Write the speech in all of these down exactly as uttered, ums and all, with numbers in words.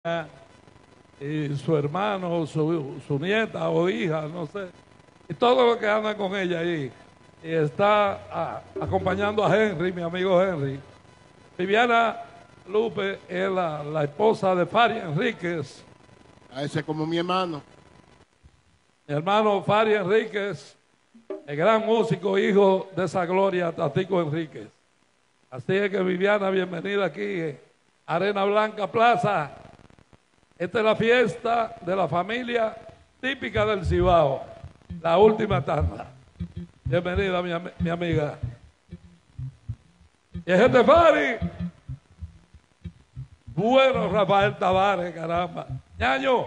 y su hermano, su, su nieta o hija, no sé, y todo lo que anda con ella ahí. Y está a, acompañando a Henry, mi amigo Henry. Viviana Lupe es la, la esposa de Fari Enríquez. A ese como mi hermano. Mi hermano Fari Enríquez, el gran músico, hijo de esa gloria, Tatico Enríquez. Así es que Viviana, bienvenida aquí, Arena Blanca Plaza. Esta es la fiesta de la familia típica del Cibao, la última tanda. Bienvenida, mi, mi amiga. Y es este Fari. Bueno, Rafael Tavares, caramba. Ñaño,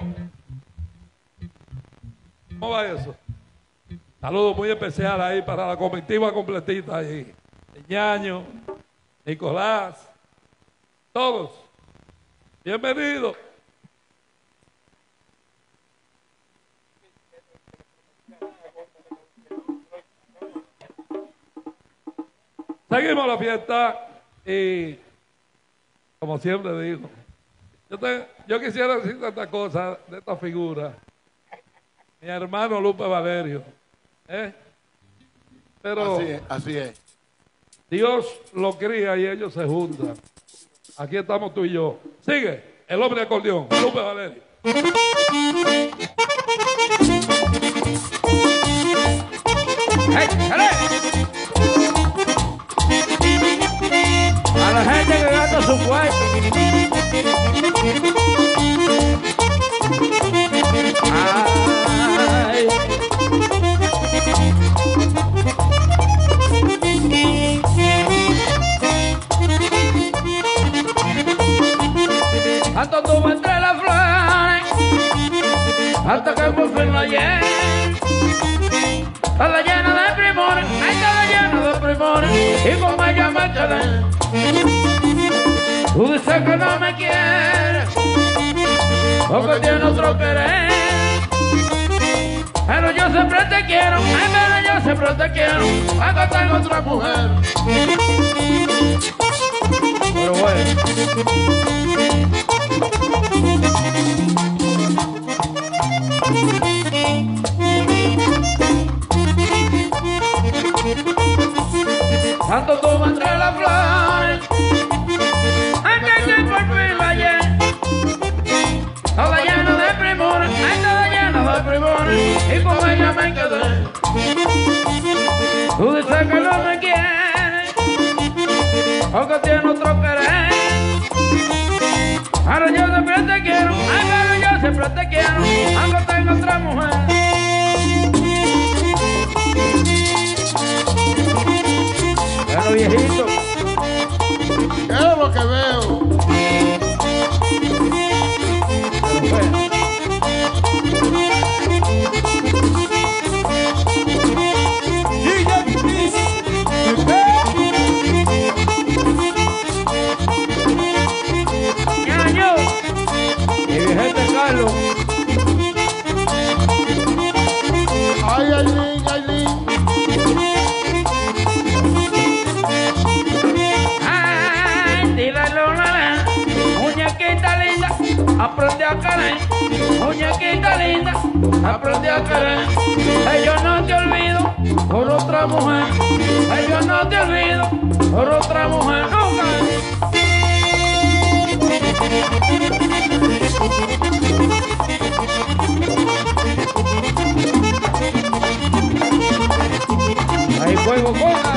¿cómo va eso? Saludos muy especial ahí para la comitiva completita ahí. Ñaño, Nicolás, todos. Bienvenidos. Seguimos la fiesta y, como siempre digo, yo, te, yo quisiera decir esta cosa de esta figura. Mi hermano Lupe Valerio. ¿eh? Pero así es, así es. Dios lo cría y ellos se juntan. Aquí estamos tú y yo. Sigue, el hombre de acordeón, Lupe Valerio. ¡Hey, dale! A la gente que gasta su cuarto. Ay. Hasta tuvo entre las flores, hasta que por fin la llené. Está llena de primores, ay, está llena de primores, y como ella me quedé. Tú dices que no me quieres, porque tiene otro querer. Pero yo siempre te quiero, ay, pero yo siempre te quiero, acá tengo otra mujer. Pero bueno. Tanto tuvo entre las flores, antes que por fin la llené. Toda llena de primores, ay, toda llena de primores, y con ella me quedé. Tú dices que no me quieres, porque tiene otro querer. Pero yo siempre te quiero, ay, pero yo siempre te quiero, aunque tengo otra mujer. Pero viejito, ¿qué es lo que veo? Ñaño, y viejete Carlos. Ay, Ailín, Ailín. Muñequita linda, aprende a querer. Muñequita linda, aprende a querer. Ay, yo no te olvido por otra mujer. Ay, yo no te olvido por otra mujer. Nunca. Ahí fuego, coja.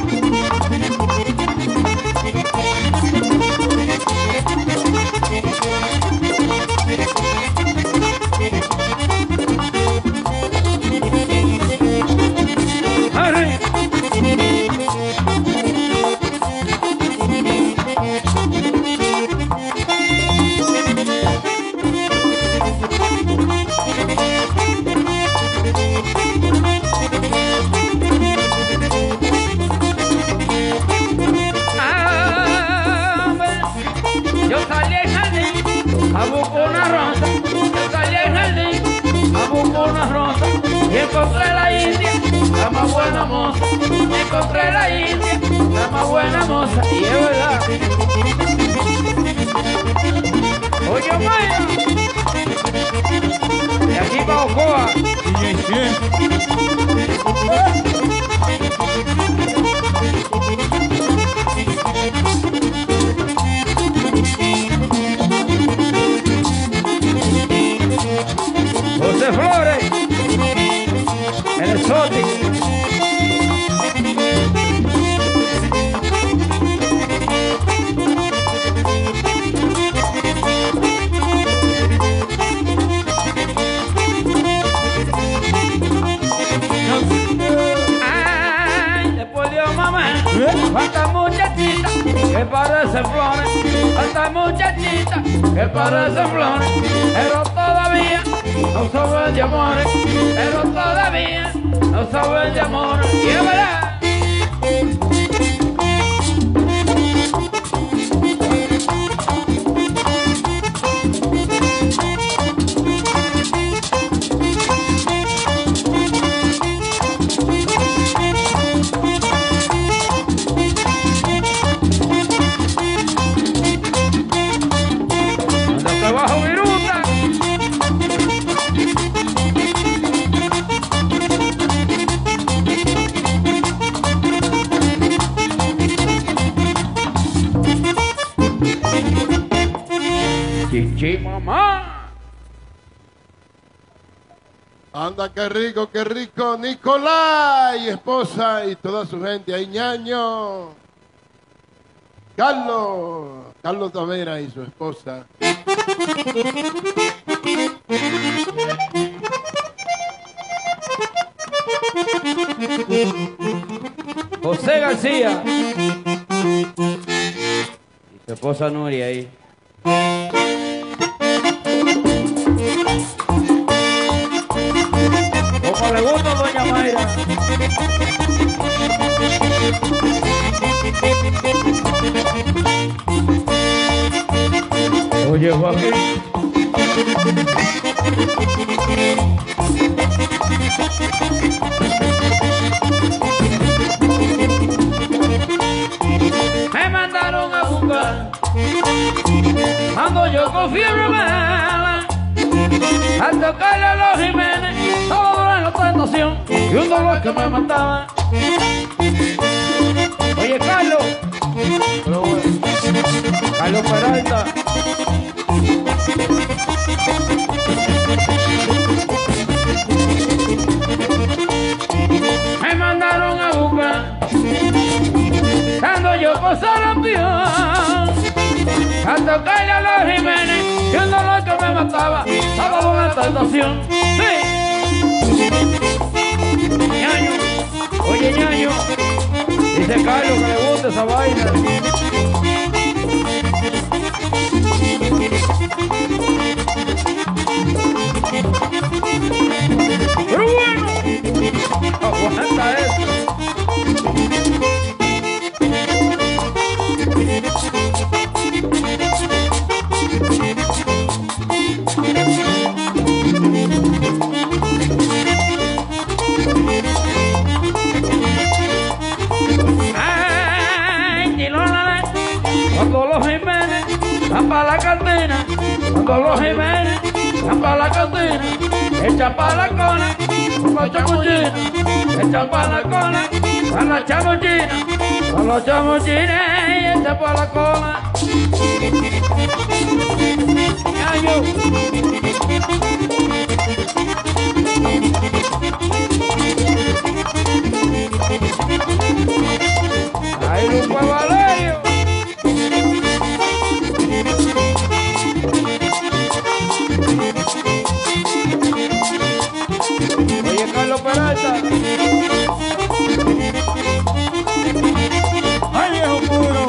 A buscar una rosa, yo salí al jardín a buscar una rosa y encontré la india, la más buena moza. Encontré la india, la más buena moza, y es verdad. Oye, Maya. De aquí para Ocoa. José Flores, el exótico. Ay, después dio mamá, falta muchachita que parecen flores, falta muchachita que parecen flores, pero todavía no saben de amores, pero todavía no saben de amores. Y es verdad. Anda que bajo viruta. Chichi mamá. Anda, qué rico, qué rico. Nicolás y esposa y toda su gente. Ahí, ñaño. Carlos. Carlos Tavera y su esposa. José García. Y su esposa Nuria ahí. Como le gusta a doña Mayra. Oye, Joaquín. Me mandaron a buscar, ando yo con fiebre mala, al tocarle a los Jiménez, todo en la tentación y un dolor que me mataba. Oye, Carlos, Carlos Peralta. Me mandaron a buscar, ando yo con sarampión, a tocarle a los Jiménez y un dolor que me mataba, sábado en la tentación. Sí. Ñaño, oye Ñaño, dice Carlos que le gusta esa vaina. Pero bueno, aguanta esto. Cuando los Jiménez van para la cantina, cuando los Jiménez van para la cantina, echan para la cola, con los chamuchinos, echan para la cola, con los chamuchinos, con los chamuchinos, y echan para la cola. Ñaño. Ahí lo fue Valerio. Oye, Carlos Peralta. Ay, viejo puro.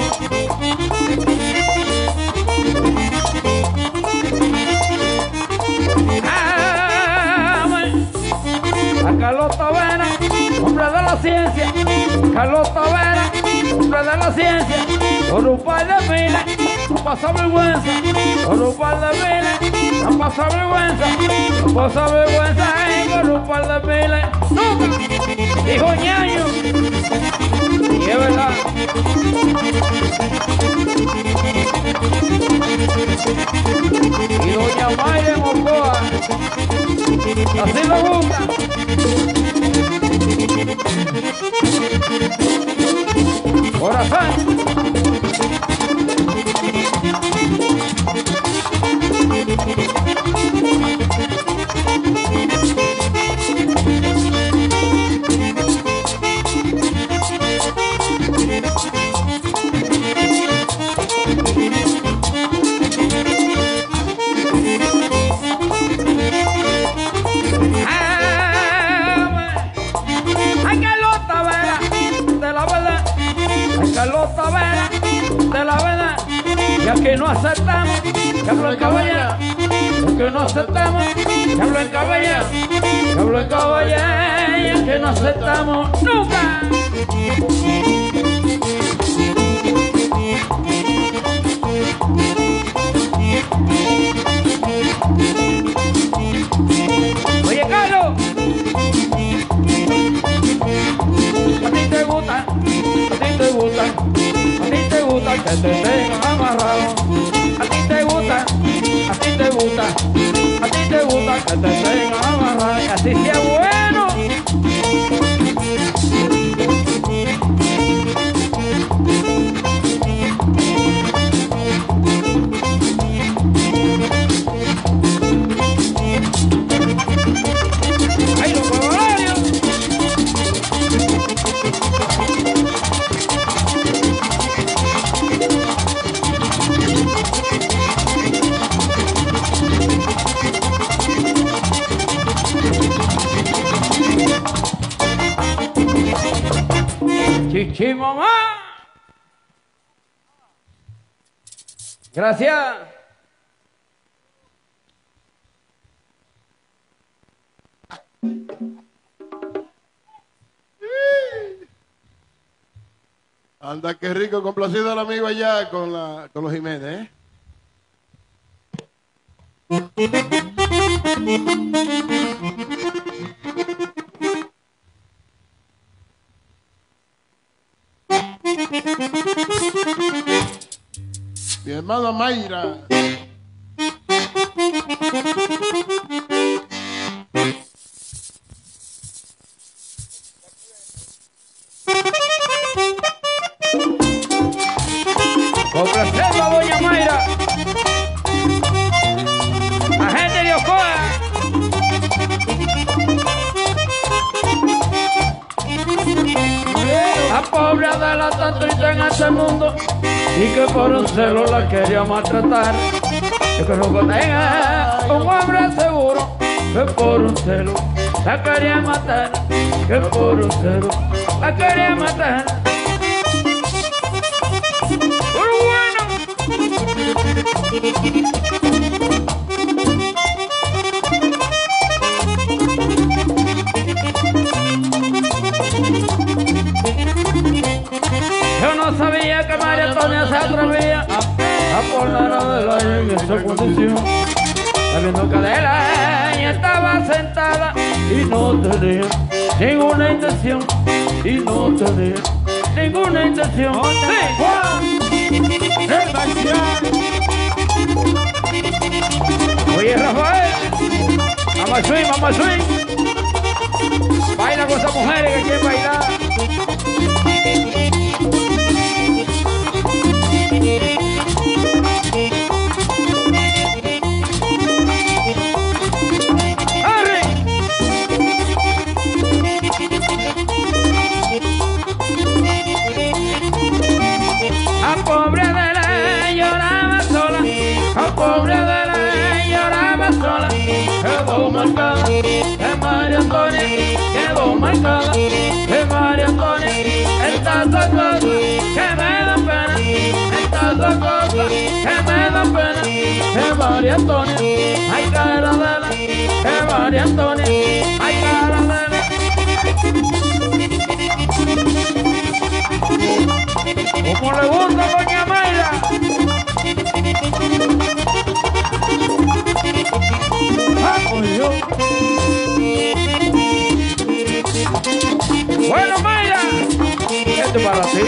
Ah, a Carlos Tavera, hombre de la ciencia. Carlos Tavera, hombre de la ciencia. Por un par de miles, no pasa vergüenza. Por un par de miles, no pasa vergüenza. No pasa vergüenza, ay, por un par de miles. ¡Nunca! Dijo Ñaño. Y es verdad. Y doña Mayra en Ocoa, así le gusta. Corazón. Carlota Vera, de la verdad, ya que no aceptamos, que hablo en caballero, ya que no aceptamos, que hablo en caballero, que hablo en caballero, ya que no aceptamos nunca. Oye, Carlos, a ti te gusta, a ti te gusta, a ti te gusta que te tengan amarrado. A ti te gusta, a ti te gusta, a ti te gusta que te tengan amarrado. Y así sea bueno. ¡Ay, los huevonarios! Chichi mamá. Gracias. Anda, qué rico, complacido al amigo allá con, la, con los Jiménez, ¿eh? Mi hermana Mayra. Complaciendo a doña Mayra, la gente de Ocoa. La pobre Adela está triste en este mundo y que por un celo la quería maltratar. Y que no tenga un hombre seguro que por un celo la quería matar. Que por un celo la quería matar. Yo no sabía que María Antonia se atrevía a poner a Adela en esa condición, sabiendo que Adela estaba sentada y no tenía ninguna intención, y no tenía ninguna intención. ¡Sí! Oye, Rafael, mamá swing, mamá swing, baila con esas mujeres que quieren bailar. ¡Arre! A pobre Adela lloraba sola, a pobre Adela lloraba sola, quedó marcada de María Antonia, quedó marcada de María Antonia. Estas dos cosas que me dan pena, estas dos cosas que me dan pena, de María Antonia, ay cara Adela, de María Antonia, ay cara Adela. Como le gusta a doña Mayra. Bueno, Mayra, esto es para ti.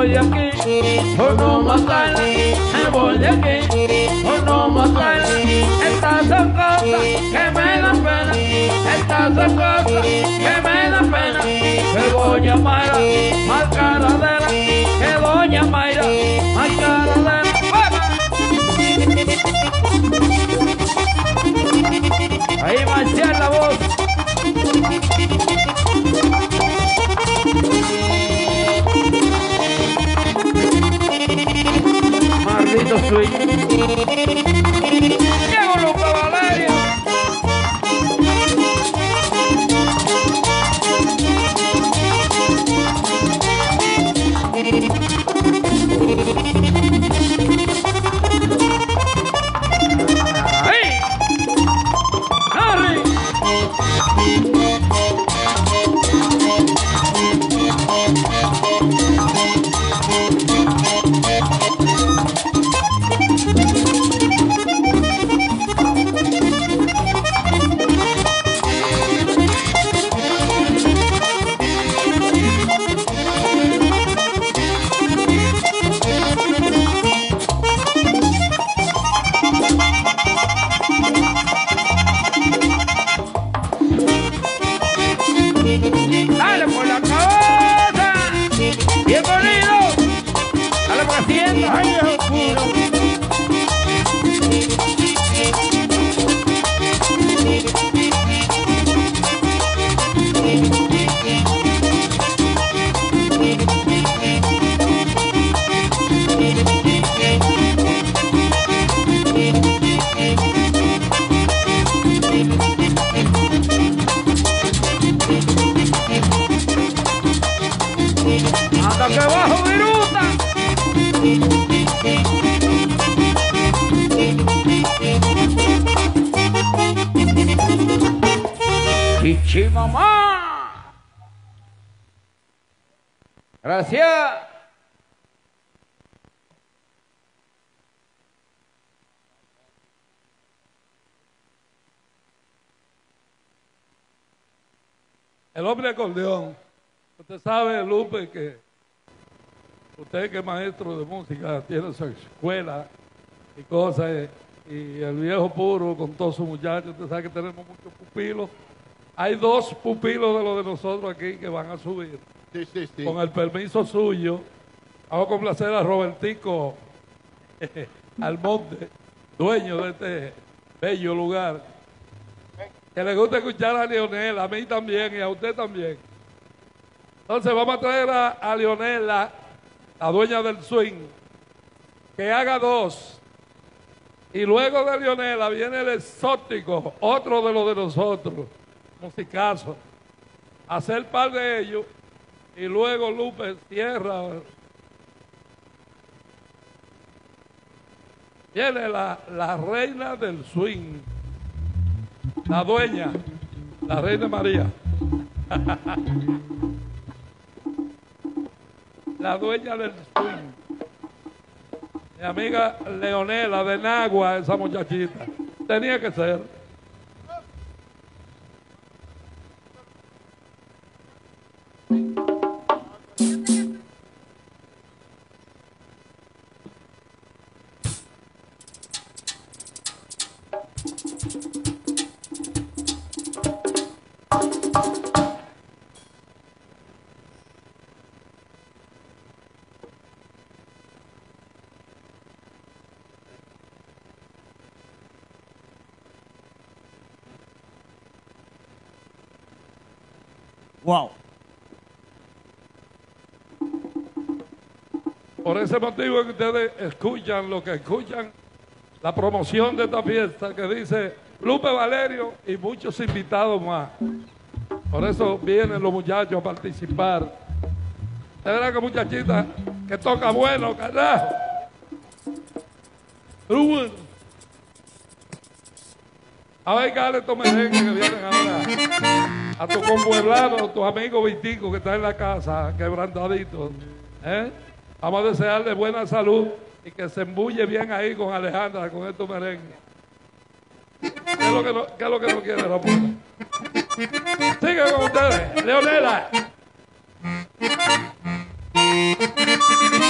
voy de aquí por no matarla, me voy de aquí por no matarla. Estas son cosas que me dan pena, estas son cosas que me dan pena. Que doña Mayra, más caradera, que doña Mayra, más caradera. Ahí Marcial la voz. Maldito sueño. Llego los caballeros. ¡Ay! ¡Harry! Dale por la cabeza, bien bonito, dale por la hacienda, ay, es oscuro. Anda que bajo viruta. Chichi mamá. Gracias. El hombre acordeón. Usted sabe, Lupe, que usted que es maestro de música, tiene su escuela y cosas, y el viejo puro con todos sus muchachos, usted sabe que tenemos muchos pupilos. Hay dos pupilos de los de nosotros aquí que van a subir. Sí, sí, sí. Con el permiso suyo, vamos a complacer a Robertico Almonte, dueño de este bello lugar, que le gusta escuchar a Leonel, a mí también y a usted también. Entonces vamos a traer a, a Leonela, la dueña del swing, que haga dos. Y luego de Leonela viene el exótico, otro de los de nosotros, musicazo, a hacer par de ellos. Y luego Lupe cierra. Viene la, la reina del swing, la dueña, la reina María. La dueña del swing. Mi amiga Leonela de Nagua, esa muchachita. Tenía que ser. Wow. Por ese motivo que ustedes escuchan lo que escuchan, la promoción de esta fiesta que dice Lupe Valerio y muchos invitados más. Por eso vienen los muchachos a participar. De verdad que muchachita que toca bueno, carajo. Pero bueno. A ver, dale estos merengues que vienen ahora. A tu compueblano, tus amigos Vitico que está en la casa, quebrantaditos. ¿Eh? Vamos a desearle buena salud y que se embulle bien ahí con Alejandra, con estos merengues. ¿Qué es lo que no, qué es lo que no quiere la puta? Sigue con ustedes, Leonela.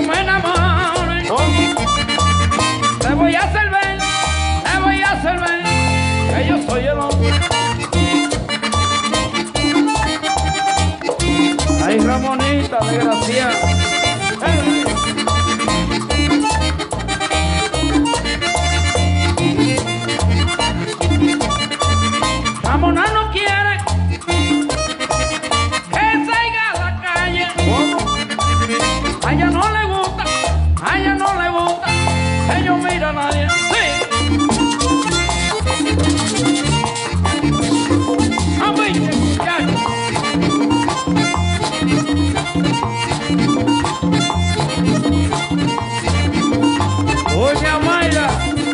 me enamore. Te voy a hacer ver, te voy a hacer ver que yo soy el hombre. Ay, Ramonita, desgraciada. Hey. Ramona no quiere que salga a la calle. A ella no le gusta, a ella no le gusta que yo mire a nadie. Sí. A mí, muchacho. Doña Mayra.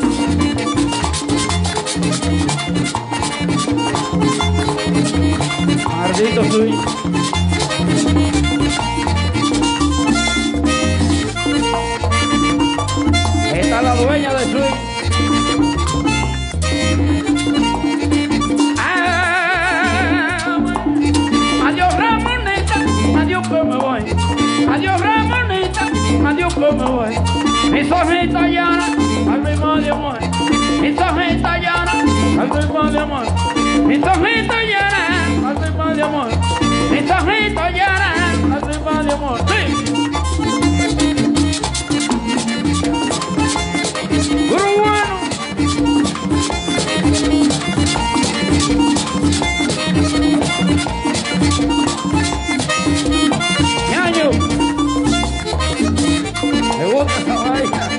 Maldito soy. Esta es la dueña de Swing. Ah, adiós Ramonita, adiós que me voy. Adiós Ramonita, adiós que me voy. Mis ojitos lloran al ritmo de amor. Mis ojitos lloran al ritmo de amor. Mis ojitos lloran al ritmo de amor. Mis ojitos lloran al ritmo de amor. Sí. Pero bueno. Ñaño. Me gusta esa vaina.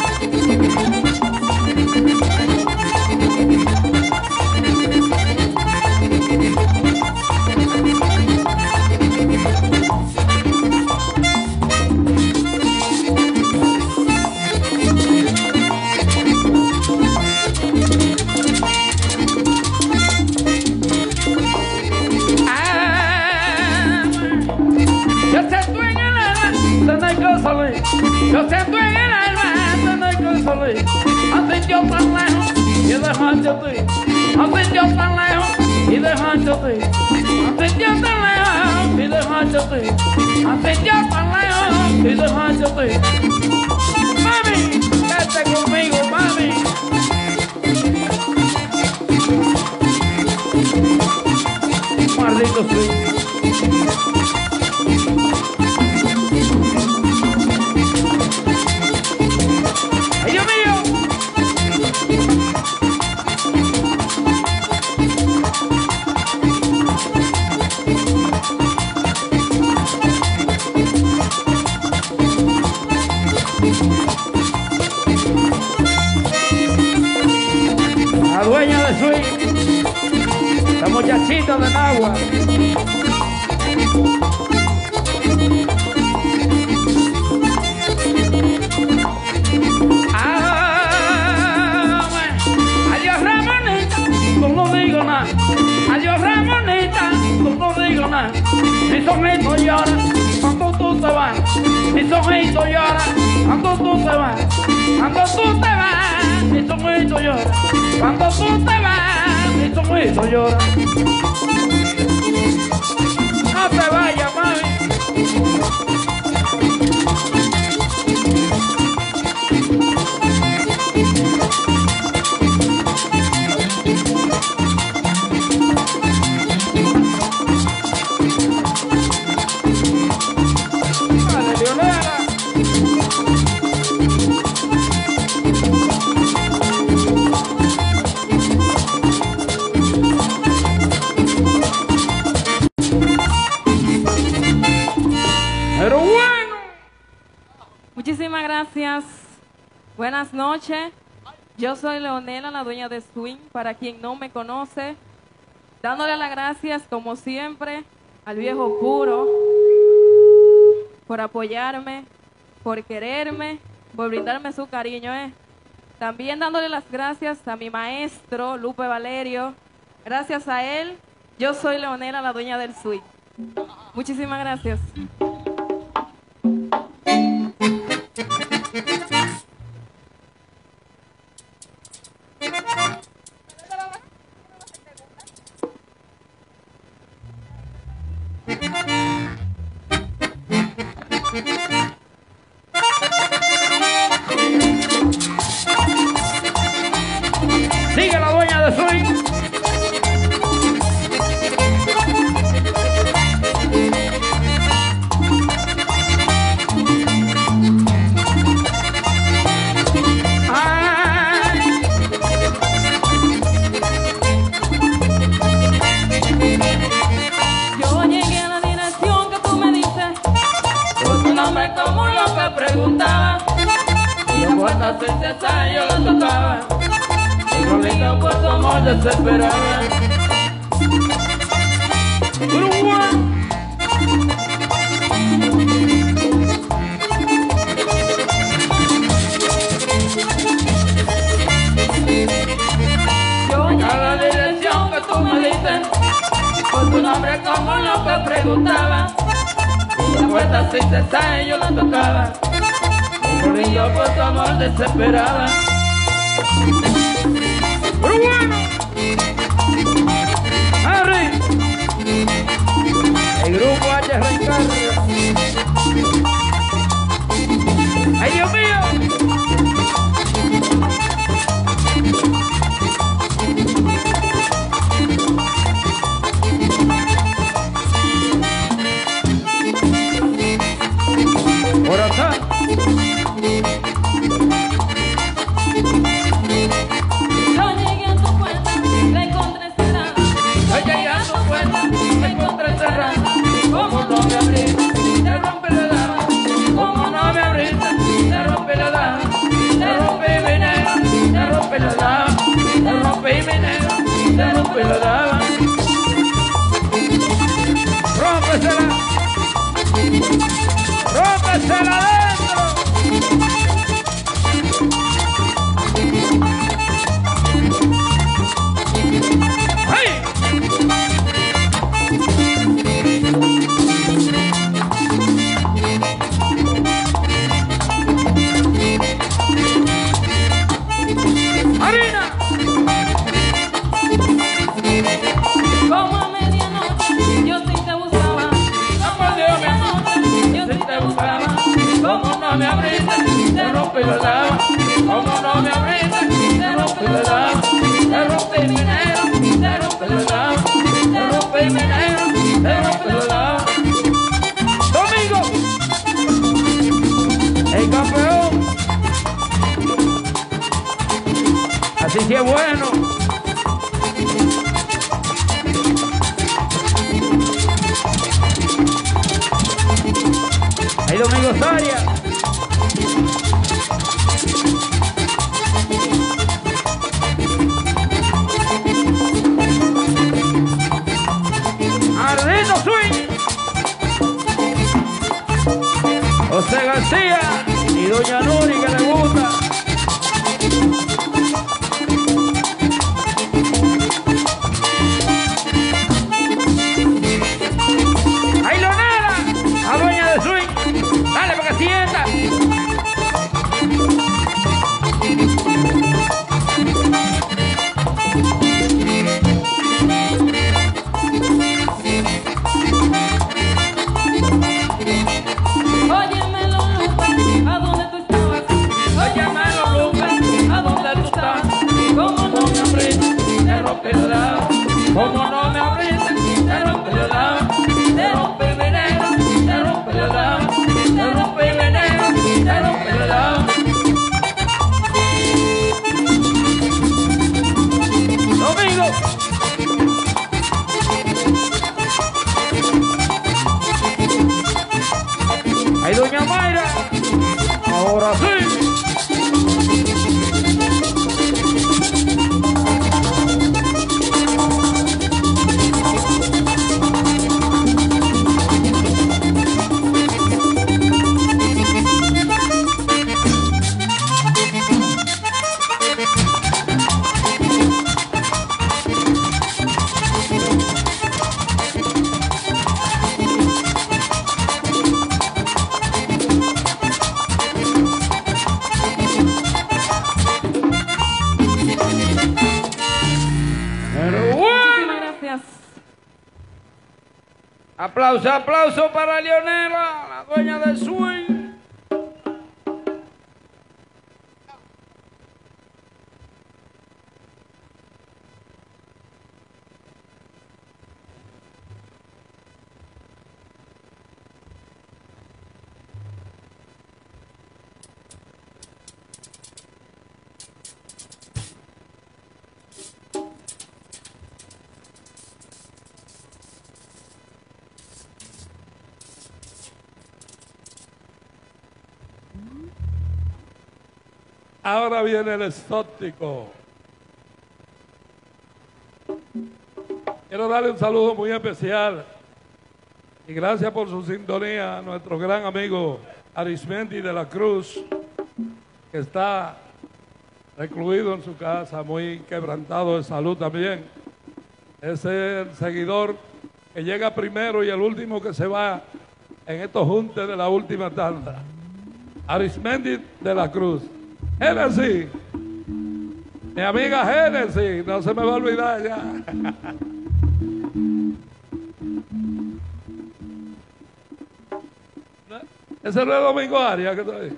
Yo siento en el alma tener que salir. Así yo tan lejos y dejarte a ti. Así yo tan lejos y dejarte a ti. Así yo tan lejos y dejarte a ti. Así yo tan lejos y dejarte a ti. Mami, quédate conmigo, mami. Maldito soy. La dueña de Swing, la muchachita de agua. Ah, adiós Ramonita, tú no digo nada. Adiós Ramonita, tú no digo nada. Mis ojitos lloran cuando tú te vas. Mis ojitos lloran cuando tú te vas. Cuando tú te vas, mis ojitos lloran. Cuando tú te vas, mis ojitos lloran. No te vayas, mami. Vale, Leonela. Pero bueno. Muchísimas gracias. Buenas noches. Yo soy Leonela, la dueña de Swing, para quien no me conoce. Dándole las gracias, como siempre, al viejo puro por apoyarme, por quererme, por brindarme su cariño. ¿eh? También dándole las gracias a mi maestro, Lupe Valerio. Gracias a él, yo soy Leonela, la dueña del Swing. Muchísimas gracias. tristeza yo la tocaba, y Rolito por tu amor desesperaba. Uruguay. A la dirección que tú me diste, por tu nombre como lo que preguntaba, y la puerta sin cesar yo la tocaba, y yo por tu amor desesperaba. Uruguano, Harry, el grupo H Ricardo. ¡Ay, Dios mío! Corazón. Yo llegué a tu puerta, la encontré cerrada. Yo llegué a tu puerta, me encontré cerrada. Como no me abriste, te rompí la dama. Como no me abriste, te rompí la dama. Te rompí mi negro, te rompí la dama. Te rompí mi negro, te rompí la dama. Rómpesela, rómpesela adentro. ¡Ay! ¡Harina! Como a medianoche, yo sí te buscaba. Como a medianoche, yo sí te buscaba. Como no me abriste, te rompí la dama. Como no me abriste, te rompí la dama. Te rompí mi negro, te rompí la dama. Te rompí mi negro, te rompí la dama. Domingo, el campeón. Así que bueno. Ahí Domingo Saria. Ardito Swing. José García y Doña Nuri que le gusta. Ahí Leonela, a Doña de Swing. Dale para que sienta. Óyemelo, Lupe, ¿a dónde tú estabas? Óyemelo, Lupe, ¿a dónde tú estás? ¿Cómo no me abriste? Te rompí la dama. ¿Cómo no me abriste? Te rompí la dama. Te rompí mi negro, te rompí la dama. Te rompí mi negro, te rompí la dama. Domingo. Ahí Doña Mayra. Ahora sí. Aplauso, aplauso para Leonela, la dueña del swing. ahora viene el exótico. Quiero darle un saludo muy especial y gracias por su sintonía a nuestro gran amigo Arismendi de la Cruz, que está recluido en su casa, muy quebrantado de salud también. Es el seguidor que llega primero y el último que se va en estos juntes de la última tanda. Arismendi de la Cruz. Génesis, mi amiga Génesis, no se me va a olvidar ya. Ese no es Domingo Arias que está ahí.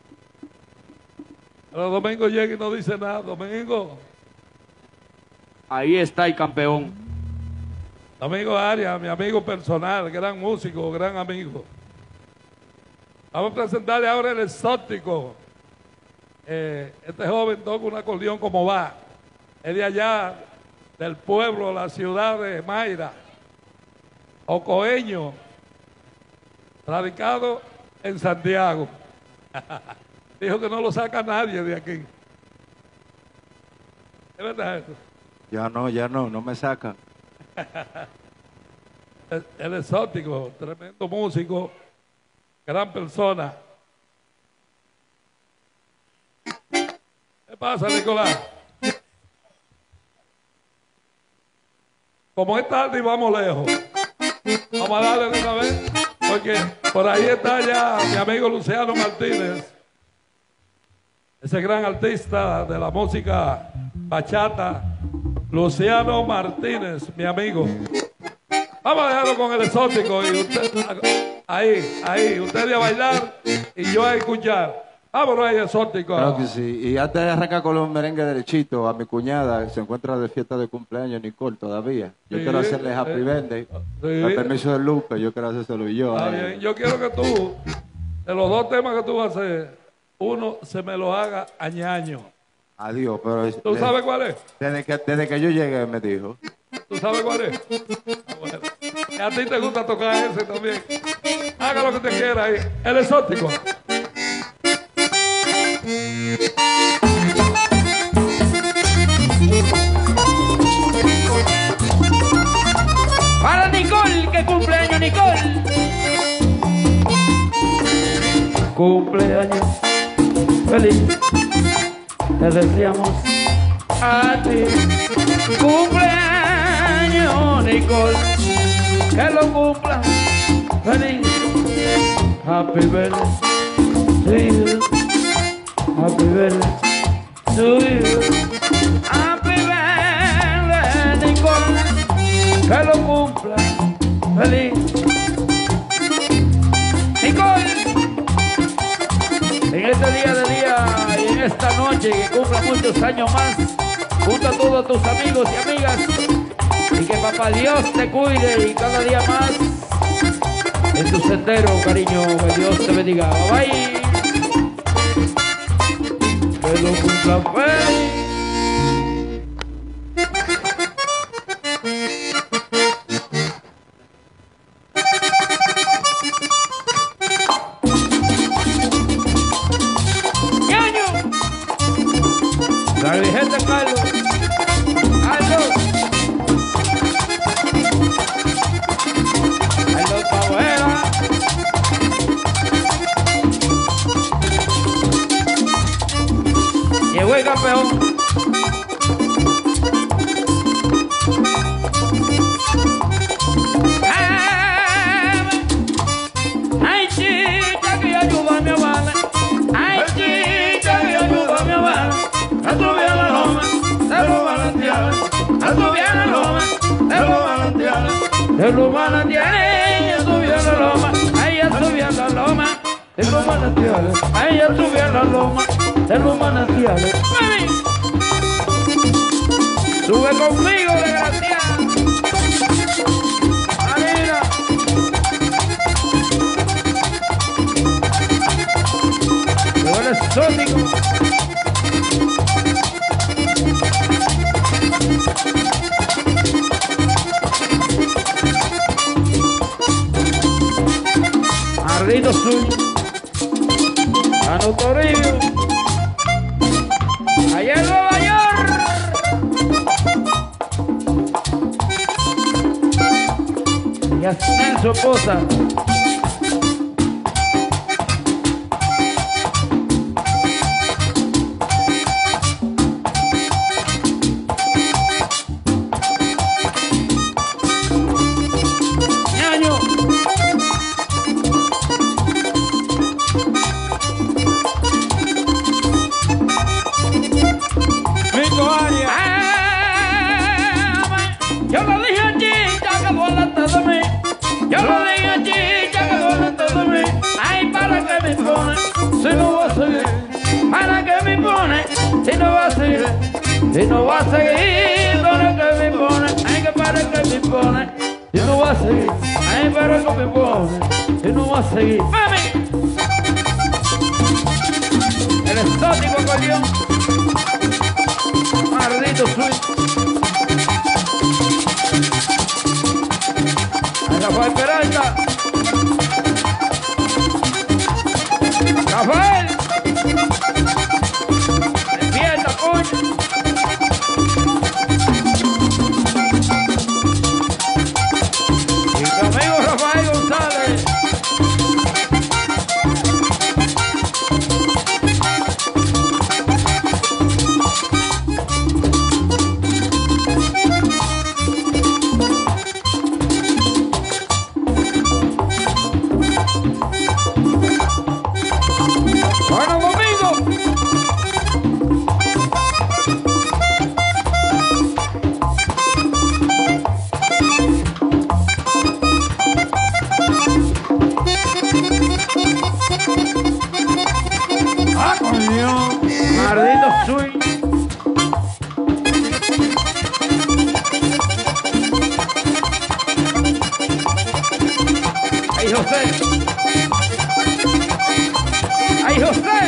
Pero Domingo llega y no dice nada. Domingo. Ahí está el campeón. Domingo Arias, mi amigo personal, gran músico, gran amigo. Vamos a presentarle ahora el exótico. Eh, este joven toca un acordeón como va. Es de allá, del pueblo, la ciudad de Mayra, ocoeño, radicado en Santiago. Dijo que no lo saca nadie de aquí. ¿Es verdad eso? Ya no, ya no, no me sacan. El, el exótico, tremendo músico, gran persona. ¿Qué pasa, Nicolás? Como es tarde y vamos lejos, vamos a darle de una vez, porque por ahí está ya mi amigo Luciano Martínez, ese gran artista de la música bachata, Luciano Martínez, mi amigo. Vamos a dejarlo con el exótico y usted, ahí, ahí, usted a bailar y yo a escuchar. Vámonos ahí, exótico. Claro que sí. Y antes de arrancar con los merengues derechito, a mi cuñada que se encuentra de fiesta de cumpleaños, Nicole, todavía. Yo Sí, quiero hacerle happy eh, birthday. sí. Con permiso de Lupe, yo quiero hacérselo y yo. Está eh. bien, yo quiero que tú, de los dos temas que tú vas a hacer, uno se me lo haga a ñaño. Adiós, pero... ¿Tú de- sabes cuál es? Desde que, desde que yo llegué me dijo. ¿Tú sabes cuál es? Ah, bueno. Y a ti te gusta tocar ese también. Haga lo que te quiera ahí. El exótico. Para Nicole, que cumpleaños Nicole. Cumpleaños feliz, te deseamos a ti. Cumpleaños Nicole, que lo cumpla feliz. Happy birthday to you. Happy birthday to you. Happy birthday Nicole, que lo cumpla feliz. Nicole, en este día de día y en esta noche que cumpla muchos años más, junto a todos tus amigos y amigas, y que papá Dios te cuide y cada día más en tu sendero, cariño, que Dios te bendiga. Bye bye. Que lo cumpla feliz. La Virgen de Carlos. Carlos. Carlos Pavera. Llegó el campeón. Ay, chica, que ayúdame a bailar. Ay, chica, que ayúdame a bailar. A subir a la loma, de los manantiales. A subir a la loma, de los manantiales. De los manantiales, a subir a la loma. Ay, a subir a la loma, de los manantiales. Ay, a subir a la loma, de los manantiales. Mami, sube conmigo, desgraciada. Marina. Llegó el exótico. Ardito Suyo, Ano Toribio, allá en Nueva York. Yasmín, su esposa. Ñaño. Mingo Arias. Ah, yo lo dije a Chicha que volante de mí. Yo lo dije a Chicha que volante de mí. Ay, ¿para qué me pone? Si no va a seguir. ¿Para qué me pone? Si no va a seguir. Si no va a seguir. ¿Para qué me pone? Ay, que para qué me pone. Si no va a seguir. Ay, ¿para qué me pone? Si no va a seguir. ¡Mami! El exótico acordeón. Maldito swing. A Rafael Peralta. Rafael. Despierta, coño. Y tu amigo Rafael González. Bueno, Domingo. Ah, coño. Maldito swing. Ay, José. Ay, José.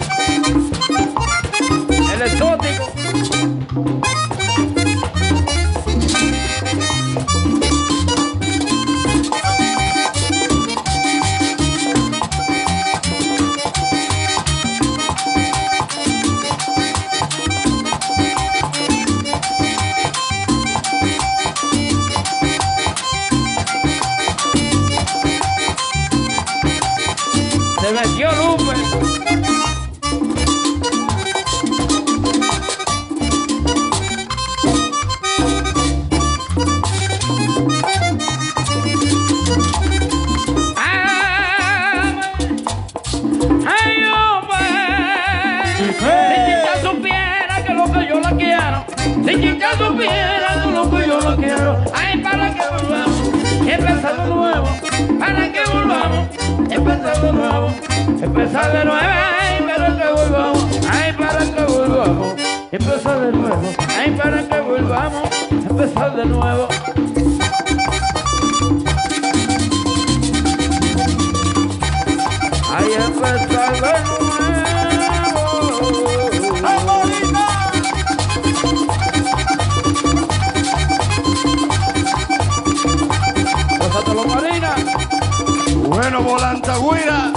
El exótico. Se metió Lupe. Ay, hombre. Si Chicha supiera que lo que yo la quiero. Si Chicha supiera que lo que yo la quiero. Ay, para que volvamos. Empezar de nuevo. Para que volvamos. Empezar de nuevo. Empezar de nuevo. Ay, para que volvamos. Ay, para que volvamos. Empezar de nuevo. Ay, para que volvamos. Empezar de nuevo. Ay, empezar de nuevo. Gózatelo, Marina. Bueno, Volanta Guira.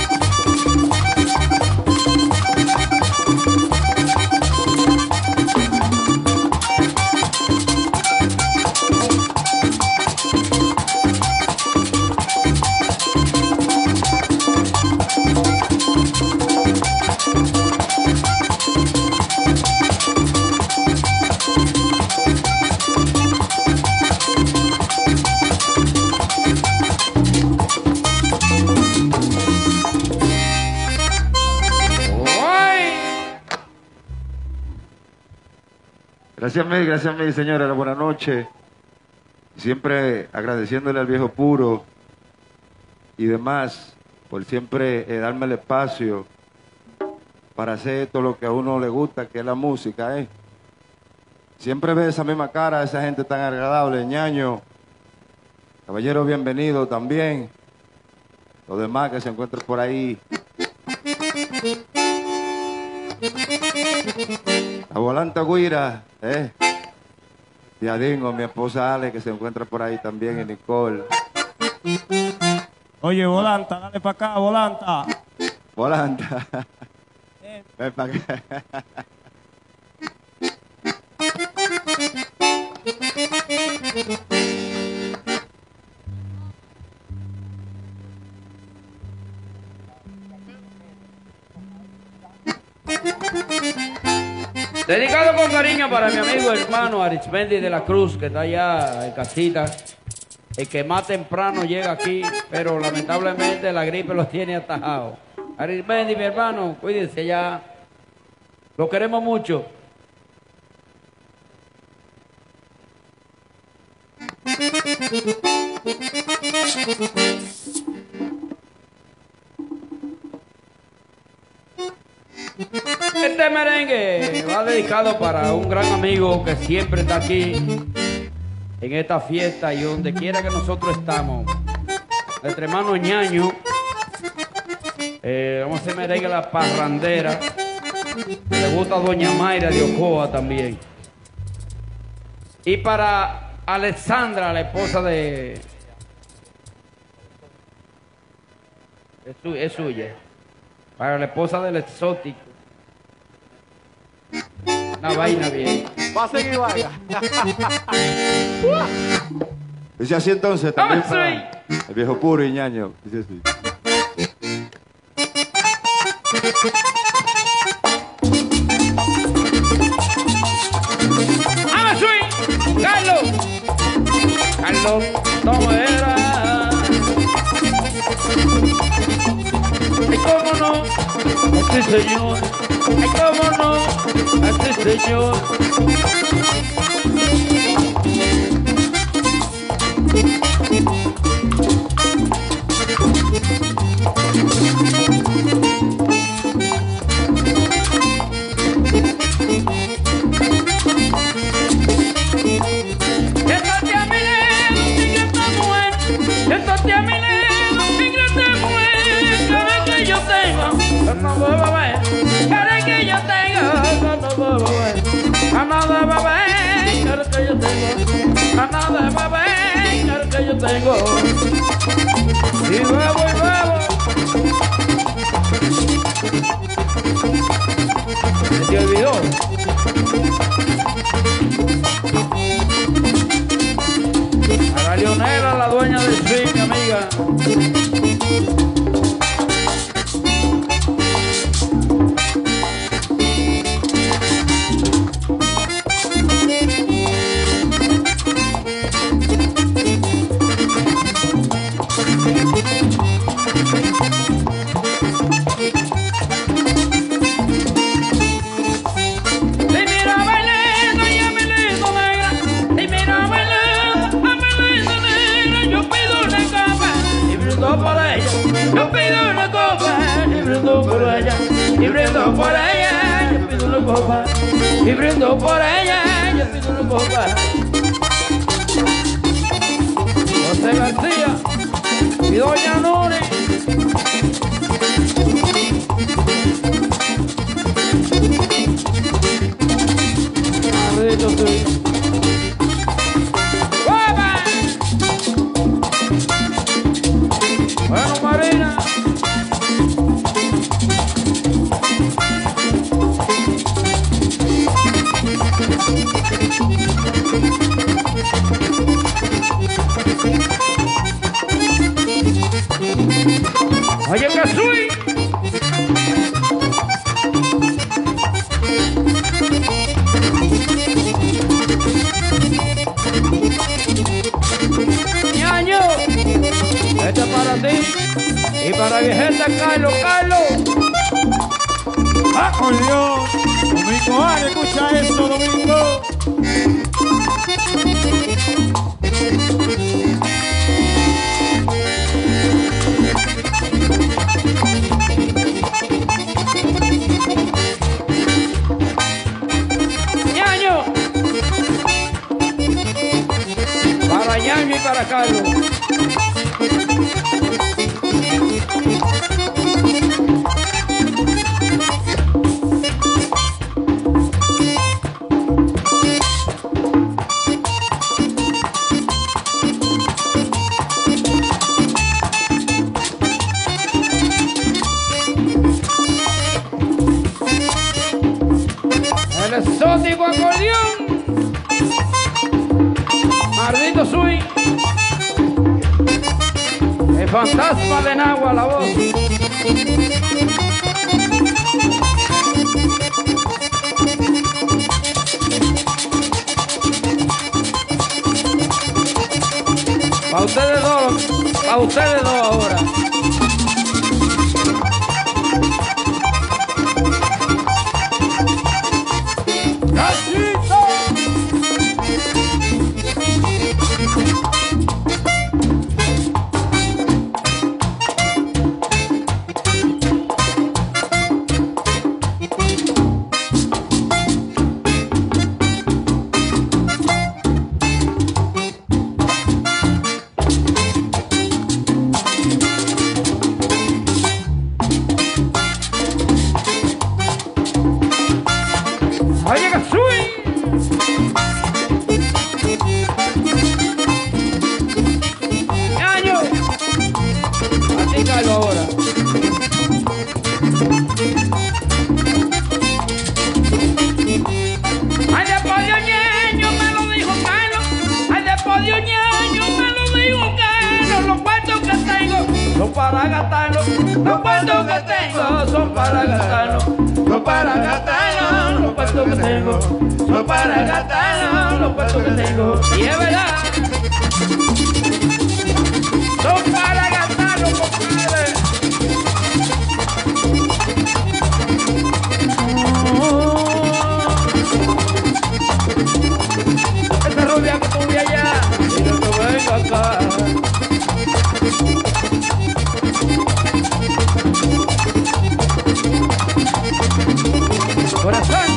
Gracias mil, gracias mil, señora. Buenas noches. Siempre agradeciéndole al viejo puro y demás por siempre eh, darme el espacio para hacer todo lo que a uno le gusta, que es la música, ¿eh? Siempre ve esa misma cara, esa gente tan agradable, Ñaño. Caballero, bienvenido también. Los demás que se encuentran por ahí. La Volanta Guira, ¿eh? Diadingo, mi esposa Ale, que se encuentra por ahí también, y Nicole. Oye, Volanta, dale para acá, Volanta. Volanta. Ven para acá. Dedicado con cariño para mi amigo hermano Arismendi de la Cruz, que está allá en casita. El que más temprano llega aquí, pero lamentablemente la gripe los tiene atajados. Arismendi, mi hermano, cuídense ya. Lo queremos mucho. Este merengue va dedicado para un gran amigo que siempre está aquí en esta fiesta y donde quiera que nosotros estamos. Nuestro hermano Ñaño. Eh, vamos a hacer merengue La Parrandera. Le gusta a Doña Mayra de Ocoa también. Y para Alexandra, la esposa de... Es, su... es suya. Para la esposa del exótico. Una vaina bien. Va a seguir, vaya. Dice así entonces también ¡Vamos, para sí! el viejo puro y Ñaño. Dice así. ¡Vamos, swing! ¡Carlos! ¡Carlos! ¡Toma era! ¡Ay, cómo no! ¡Así, señor! ¡Ay, cómo no! ¡Así, señor! Siéntate a mi lado, ingrata mujer. Siéntate a mi lado, ingrata mujer. Cada que yo tengo, no voy a ver. Cada que yo tengo, no voy a ver. A nada va a ver, cada que yo tengo. A nada va a ver, cada que yo tengo. Y huevo, y huevo. Se te olvidó. A la Leonela, la dueña del swing, mi amiga. Yo pido una copa y brindo por ella, y brindo por ella, yo pido una copa, y brindo por ella, yo pido una copa. José García y Doña Nuri. Maldito soy. Bueno, Marina. Oye, que soy. Ñaño, este es para ti y para viejeta Carlos, Carlos. Acordeón. Domingo, Ale, escucha eso, Domingo. Ñaño, para Ñaño y para Carlos. El exótico acordeón. Nardito Swing. El fantasma de Nagua, la voz. Para ustedes dos, para ustedes dos ahora. ¡Oye, que sube! ¡Año! Platícalo ahora. Ay, después de un año me lo dijo Carlos. Ay, después de un año me lo dijo Carlos. Los cuartos que tengo son para gastarlos. Los cuartos que tengo son para gastarlos. Son para gastarlos. Los cuartos que tengo son para gastarlos. Los cuartos que tengo. Y es verdad. Son para gastarlos, compadre. Esa rubia que tuve allá, y no te vengo acá. Corazón,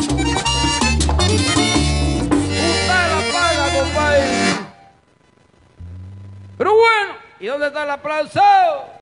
usted la paga, compadre. Pero bueno, ¿y dónde está el aplauso?